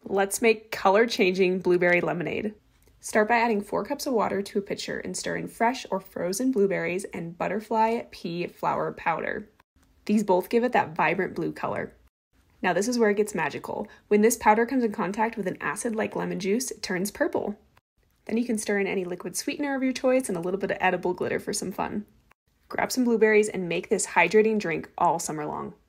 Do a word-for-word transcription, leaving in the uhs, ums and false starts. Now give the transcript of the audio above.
Let's make color-changing blueberry lemonade. Start by adding four cups of water to a pitcher and stir in fresh or frozen blueberries and butterfly pea flower powder. These both give it that vibrant blue color. Now this is where it gets magical. When this powder comes in contact with an acid like lemon juice, it turns purple. Then you can stir in any liquid sweetener of your choice and a little bit of edible glitter for some fun. Grab some blueberries and make this hydrating drink all summer long.